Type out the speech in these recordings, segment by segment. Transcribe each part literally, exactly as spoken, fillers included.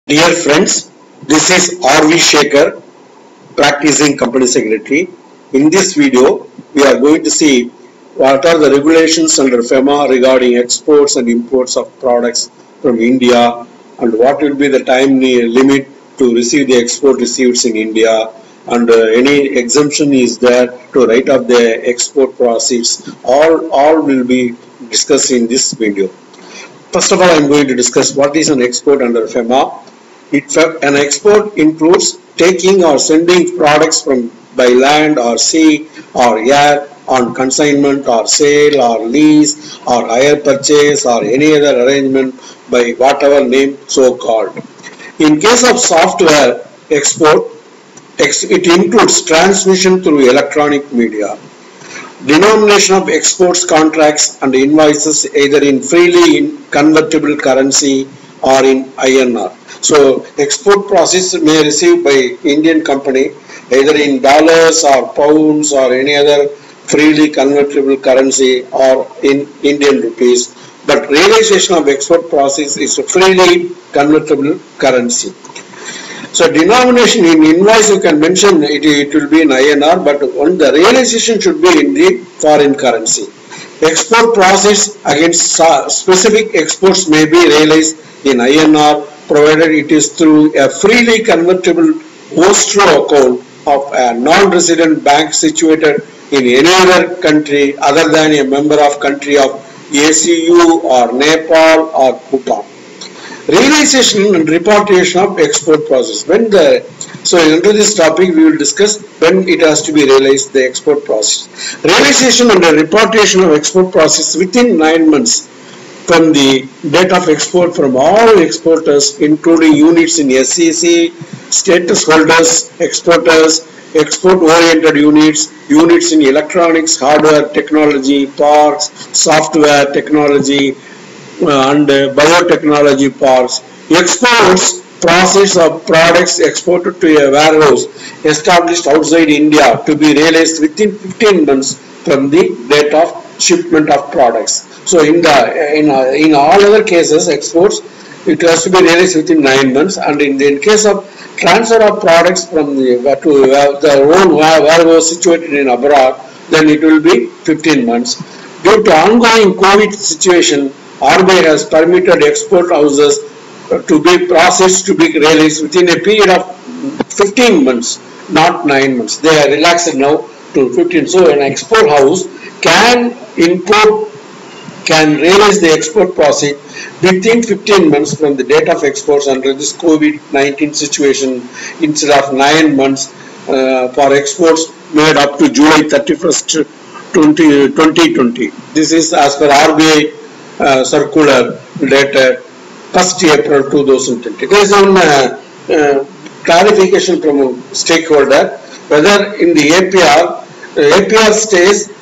Dear friends, this is R V Shekhar, practicing company secretary. In this video, we are going to see what are the regulations under FEMA regarding exports and imports of products from India, and what will be the time limit to receive the export receipts in India, and uh, any exemption is there to write off the export proceeds. All, all will be discussed in this video. First of all, I am going to discuss what is an export under FEMA. It, an export includes taking or sending products from by land or sea or air on consignment or sale or lease or hire purchase or any other arrangement by whatever name so called. In case of software export, it includes transmission through electronic media. Denomination of exports contracts and invoices either in freely in convertible currency or in I N R. So export process may receive by Indian company either in dollars or pounds or any other freely convertible currency or in Indian rupees, but realization of export process is a freely convertible currency. So denomination in invoice you can mention it, it will be in I N R, but on the realization should be in the foreign currency. Export process against specific exports may be realized in I N R provided it is through a freely convertible escrow account of a non-resident bank situated in any other country other than a member of country of A C U or Nepal or Bhutan. Realization and repatriation of export process. When the so under this topic we will discuss when it has to be realized the export process. Realization and repatriation of export process within nine months from the date of export from all exporters, including units in S E C, status holders, exporters, export-oriented units, units in electronics, hardware, technology, parks, software, technology, uh, and uh, biotechnology parks. Exports process of products exported to a warehouse established outside India to be realized within fifteen months from the date of shipment of products. So in the in, uh, in all other cases exports it has to be realized within nine months, and in the case of transfer of products from the to uh, the own warehouse situated in abroad, then it will be fifteen months. Due to ongoing COVID situation, R B I has permitted export houses to be processed to be realized within a period of fifteen months, not nine months. They are relaxed now to fifteen. So an export house can import can realize the export process within fifteen months from the date of exports under this COVID nineteen situation instead of nine months uh, for exports made up to July thirty-first, twenty twenty. This is as per R B I uh, circular dated first April two thousand twenty. There is one uh, uh, clarification from a stakeholder whether in the A P R, the A P R states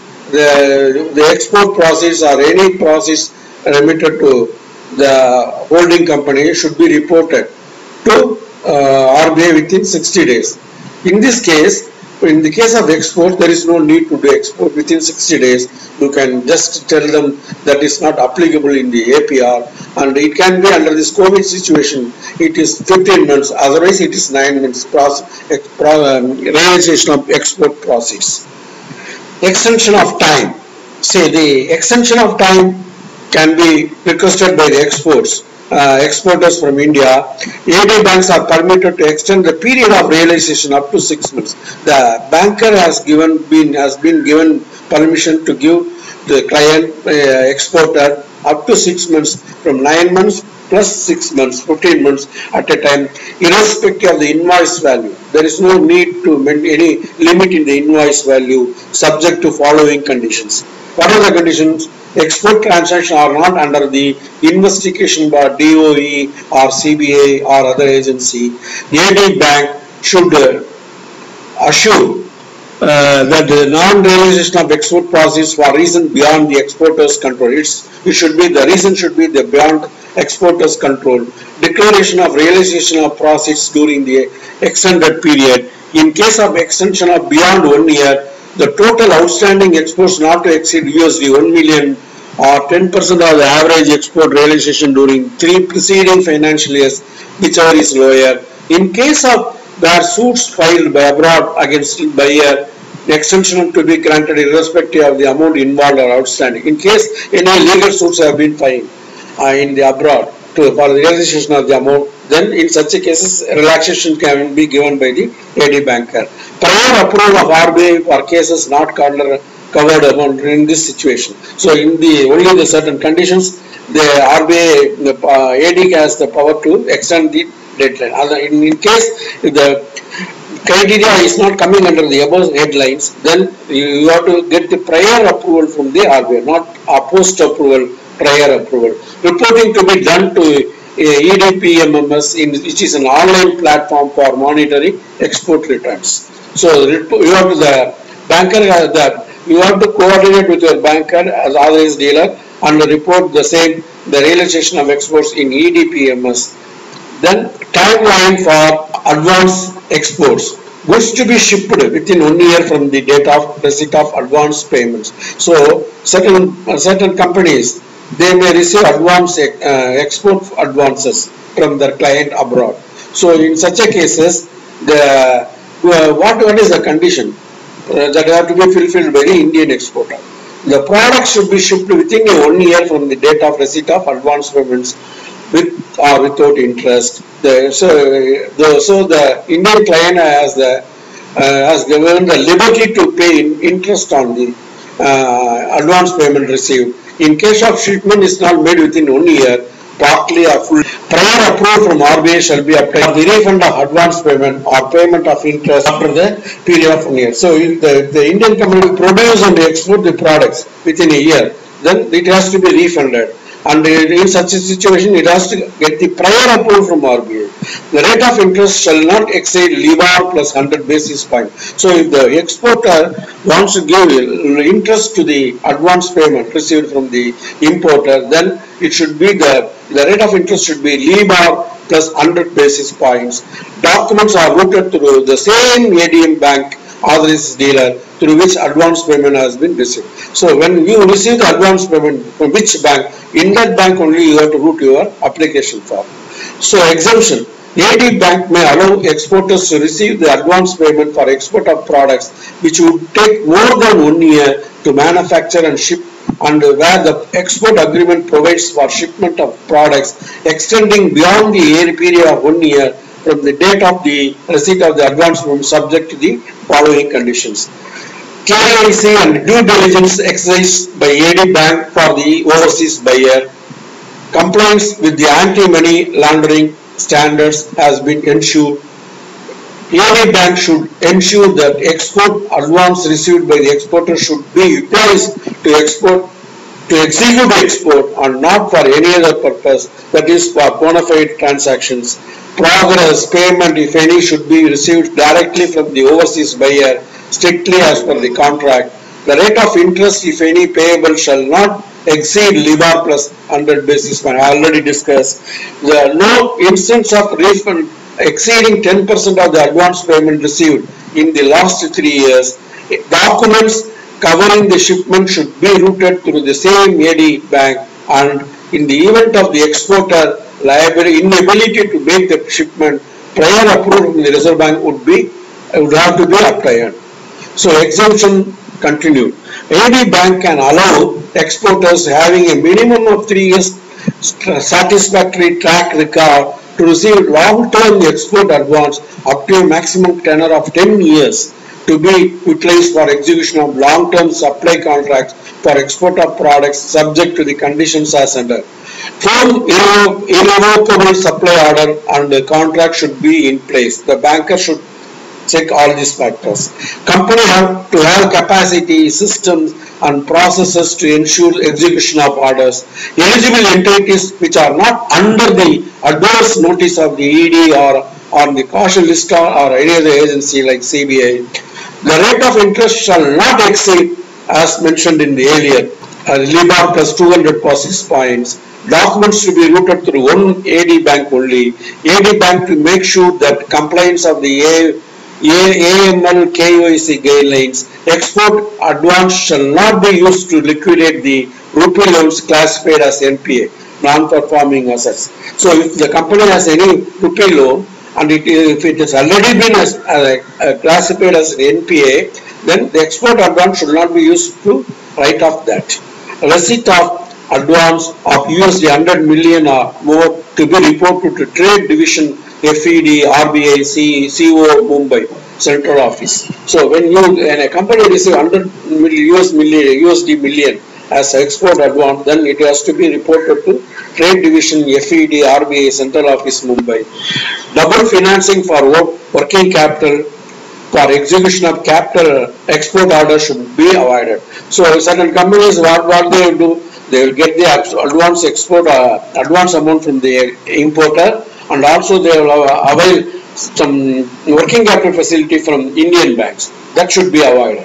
the, the export process or any process remitted to the holding company should be reported to uh, R B I within sixty days. In this case, in the case of export, there is no need to do export within sixty days. You can just tell them that is not applicable in the A P R, and it can be under this COVID situation. It is fifteen months, otherwise it is nine months process, um, realization of export process. Extension of time. Say the extension of time can be requested by the exports, uh, exporters from India. A D banks are permitted to extend the period of realization up to six months. The banker has given been has been given permission to give the client uh, exporter up to six months from nine months plus six months, fifteen months at a time, irrespective of the invoice value. There is no need to maintain any limit in the invoice value subject to following conditions. What are the conditions? Export transactions are not under the investigation by D O E or C B I or other agency. The A D bank should uh, assure uh, that the non-realization of export process for reason beyond the exporter's control. It's, it should be the reason should be the beyond exporter's control. Declaration of realization of process during the extended period. In case of extension of beyond one year, the total outstanding exports not to exceed U S D one million or ten percent of the average export realization during three preceding financial years, whichever is lower. In case of where suits filed by abroad against buyer, the extension to be granted irrespective of the amount involved or outstanding. In case any legal suits have been filed uh, in the abroad to, for the realization of the amount, then in such a cases relaxation can be given by the A D banker. Prior approval of R B I for cases not covered covered amount in this situation. So in the only the certain conditions, the R B I, the uh, A D has the power to extend the deadline. In, in case if the criteria is not coming under the above headlines, then you, you have to get the prior approval from the R B I, not a post approval, prior approval. Reporting to be done to E D P M M S, in, which is an online platform for monitoring export returns. So you have to the banker has that you have to coordinate with your banker as authorized dealer and report the same the realization of exports in E D P M S. Then timeline for advance exports. Goods to be shipped within one year from the date of receipt of advance payments. So certain uh, certain companies, they may receive advance uh, export advances from their client abroad. So in such a cases, the uh, what what is the condition uh, that have to be fulfilled by the Indian exporter? The product should be shipped within a one year from the date of receipt of advance payments, with or without interest. The, so, the, so the Indian client has the uh, has given the liberty to pay in interest on the uh, advance payment received. In case of shipment is not made within one year, partly or full, prior approval from R B I shall be applied for the refund of advance payment or payment of interest after the period of one year. So if the, the Indian company produce and export the products within a year, then it has to be refunded. And in such a situation, it has to get the prior approval from R B I. The rate of interest shall not exceed LIBOR plus one hundred basis points. So if the exporter wants to give interest to the advance payment received from the importer, then it should be the, the rate of interest should be LIBOR plus one hundred basis points. Documents are routed through the same A D M bank authorized dealer through which advance payment has been received. So when you receive the advance payment from which bank, in that bank only you have to route your application form. So exemption. A D bank may allow exporters to receive the advance payment for export of products which would take more than one year to manufacture and ship, and where the export agreement provides for shipment of products extending beyond the period of one year from the date of the receipt of the advance payment, subject to the following conditions. K Y C and due diligence exercised by A D bank for the overseas buyer. Compliance with the anti-money laundering standards has been ensured. A D bank should ensure that export advance received by the exporter should be utilized to export to execute the export and not for any other purpose, that is for bona fide transactions. Progress payment, if any, should be received directly from the overseas buyer, strictly as per the contract. The rate of interest, if any, payable shall not exceed LIBOR plus one hundred basis points. I already discussed. There are no instance of refund exceeding ten percent of the advance payment received in the last three years. Documents covering the shipment should be routed through the same A D bank, and in the event of the exporter liability inability to make the shipment, prior approval from the Reserve Bank would be would have to be applied. So exemption continued. A D bank can allow exporters having a minimum of three years satisfactory track record to receive long-term export advance up to a maximum tenure of ten years to be utilized for execution of long-term supply contracts for export of products subject to the conditions as under. Firm irrevocable supply order and the contract should be in place. The banker should check all these factors. Company have to have capacity, systems and processes to ensure execution of orders. Eligible entities which are not under the adverse notice of the E D or on the caution list or any other agency like C B I. The rate of interest shall not exceed, as mentioned in the earlier, uh, LIBOR plus two hundred basis points. Documents to be routed through one A D bank only. A D bank to make sure that compliance of the A A M L K Y C guidelines, export advance shall not be used to liquidate the rupee loans classified as N P A, non-performing assets. So if the company has any rupee loan and it, if it has already been as, uh, uh, classified as N P A, then the export advance should not be used to write off that. Receipt of advance of U S D one hundred million or more to be reported to Trade Division F E D, R B I, C, C O, Mumbai, Central Office. So when you when a company receives one hundred U S million, U S D million as export advance, then it has to be reported to Trade Division F E D, R B I, Central Office, Mumbai. Double financing for work, working capital for execution of capital export orders should be avoided. So certain companies, what, what they will do, they will get the advance export uh, advance amount from the importer, and also they will avail some working capital facility from Indian banks. That should be avoided.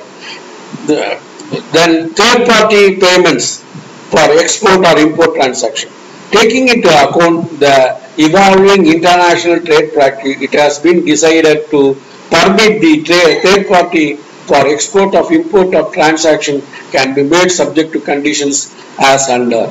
The, then third party payments for export or import transaction. Taking into account the evolving international trade practice, it has been decided to permit the trade, third party for export of import of transaction can be made subject to conditions as under.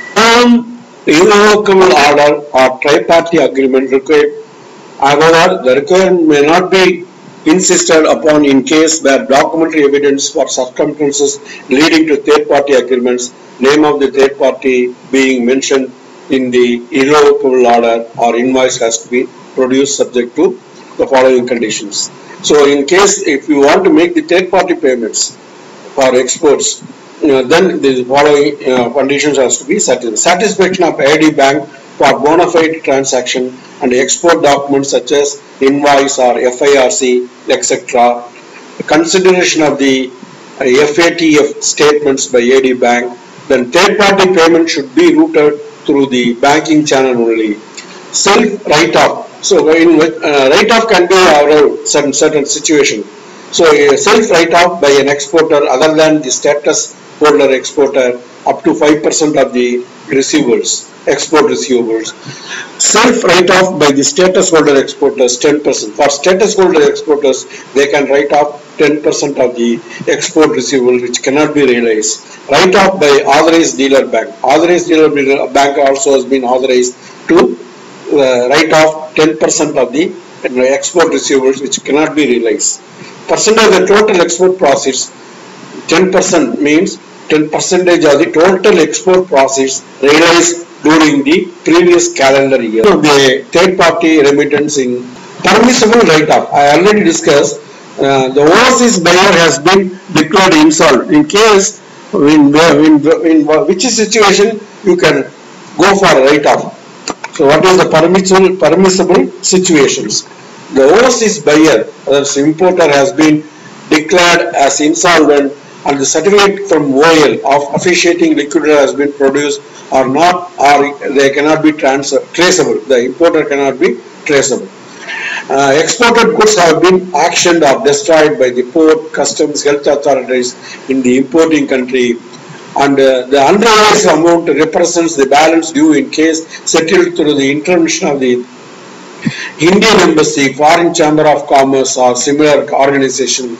Um, irrevocable order or tri-party agreement required. However, the requirement may not be insisted upon in case where documentary evidence for circumstances leading to third-party agreements, name of the third party being mentioned in the irrevocable order or invoice has to be produced subject to the following conditions. So in case if you want to make the third-party payments for exports, you know, then the following uh, conditions has to be satisfied. Satisfaction of I D bank for bona fide transaction and export documents such as invoice or F I R C, et cetera. Consideration of the uh, F A T F statements by A D bank. Then third-party payment should be routed through the banking channel only. Self write-off. So in uh, write-off can be our certain certain situation. So a self write-off by an exporter other than the status holder exporter up to five percent of the receivables, export receivables. Self write-off by the status holder exporters ten percent. For status holder exporters, they can write off ten percent of the export receivable which cannot be realized. Write-off by authorized dealer bank. Authorized dealer bank also has been authorized to uh, write off ten percent of the uh, export receivables which cannot be realized. Percent of the total export proceeds, ten percent means ten percentage of the total export proceeds realized during the previous calendar year. So the third party remittance in permissible write-off. I already discussed uh, the overseas buyer has been declared insolvent. In case in, in, in which situation you can go for write-off. So what is the permissible permissible situations? The overseas buyer, that importer, has been declared as insolvent and the certificate from O L of officiating liquidator has been produced or not, or they cannot be transfer, traceable. The importer cannot be traceable. Uh, exported goods have been auctioned or destroyed by the port, customs, health authorities in the importing country, and uh, the unrealized amount represents the balance due in case settled through the intervention of the Indian Embassy, Foreign Chamber of Commerce or similar organization.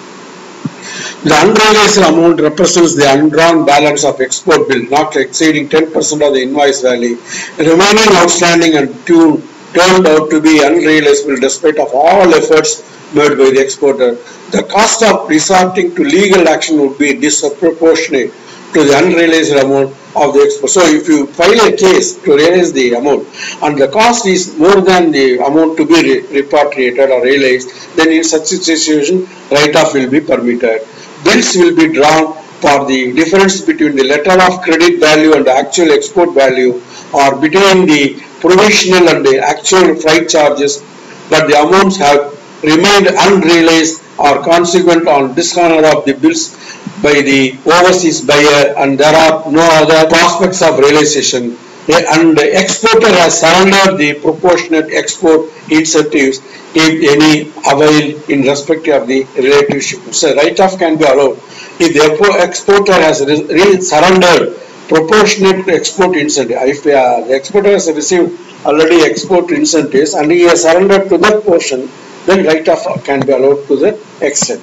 The unrealized amount represents the undrawn balance of export bill not exceeding ten percent of the invoice value, remaining outstanding and turned out to be unrealizable despite of all efforts made by the exporter. The cost of resorting to legal action would be disproportionate to the unrealized amount of the export. So if you file a case to realize the amount and the cost is more than the amount to be re repatriated or realized, then in such a situation write-off will be permitted. Bills will be drawn for the difference between the letter of credit value and the actual export value, or between the provisional and the actual freight charges, but the amounts have remained unrealized or consequent on dishonor of the bills by the overseas buyer, and there are no other prospects of realization, and the exporter has surrendered the proportionate export incentives if any avail in respect of the relative shipment. So write-off can be allowed if the exporter has surrendered proportionate export incentive. If uh, the exporter has received already export incentives and he has surrendered to that portion, then write-off can be allowed to the extent.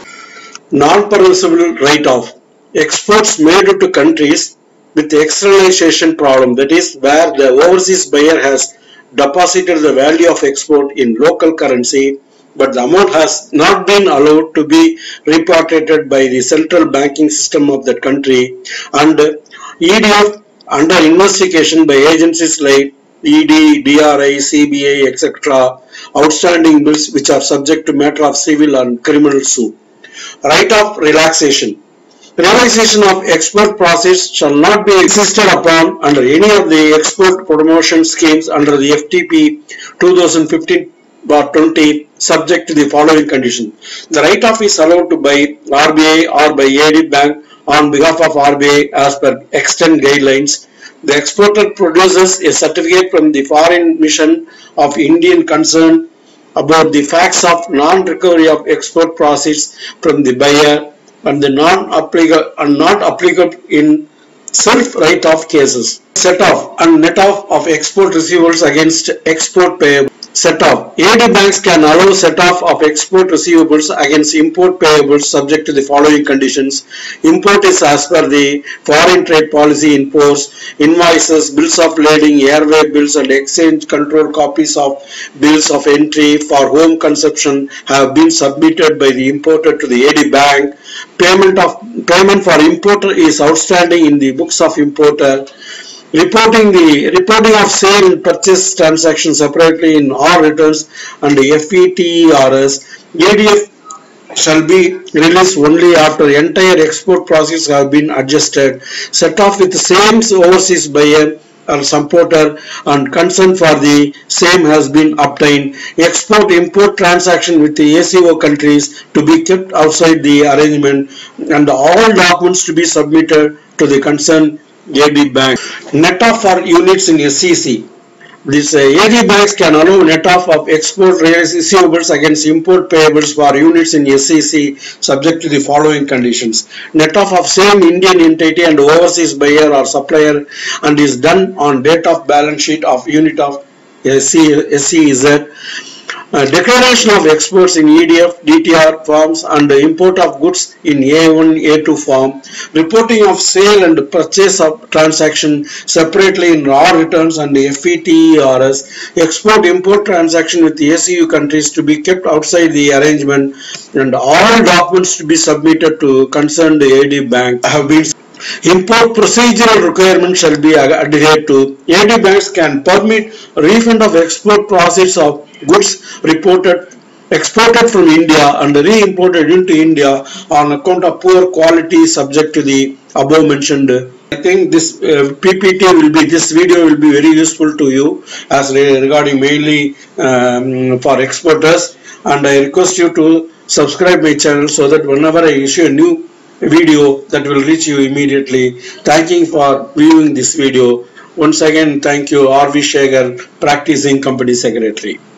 Non-permissible write-off. Exports made to countries with externalization problem, that is where the overseas buyer has deposited the value of export in local currency, but the amount has not been allowed to be repatriated by the central banking system of that country, and E D F under investigation by agencies like E D, D R I, C B I, et cetera, outstanding bills which are subject to matter of civil and criminal suit. Right of relaxation. Relaxation of export process shall not be insisted upon under any of the export promotion schemes under the F T P twenty fifteen twenty, subject to the following conditions. The write-off is allowed to by R B I or by A D Bank on behalf of R B I as per extant guidelines. The exporter produces a certificate from the foreign mission of Indian concern about the facts of non-recovery of export proceeds from the buyer and the non-applicable and not applicable in self-write-off cases. Set-off and net-off of export receivables against export payables. Set-off. A D banks can allow set-off of export receivables against import payables subject to the following conditions. Import is as per the foreign trade policy in force. Invoices, bills of lading, airway bills and exchange control copies of bills of entry for home consumption have been submitted by the importer to the A D bank. Payment of payment for importer is outstanding in the books of importer. Reporting the reporting of sale and purchase transactions separately in all returns and F E T E R S. A D F shall be released only after entire export process have been adjusted. Set off with the same overseas buyer or supporter and consent for the same has been obtained. Export-import transaction with the A C O countries to be kept outside the arrangement and all documents to be submitted to the concerned A D bank. Net-off for units in S C C. These uh, A D banks can allow net-off of export receivables against import payables for units in S C C subject to the following conditions. Net-off of same Indian entity and overseas buyer or supplier and is done on date of balance sheet of unit of S C Z. Uh, declaration of exports in E D F, D T R forms and import of goods in A one, A two form. Reporting of sale and purchase of transaction separately in raw returns and F E T E R S. Export-import transaction with the S E U countries to be kept outside the arrangement and all documents to be submitted to concerned A D bank have been. Import procedural requirements shall be adhered to. A D banks can permit refund of export proceeds of goods reported exported from India and re-imported into India on account of poor quality subject to the above mentioned. I think this uh, P P T will be, this video will be very useful to you as regarding mainly um, for exporters, and I request you to subscribe my channel so that whenever I issue a new video that will reach you immediately. Thanking for viewing this video. Once again, thank you, R V Shekhar, Practicing Company Secretary.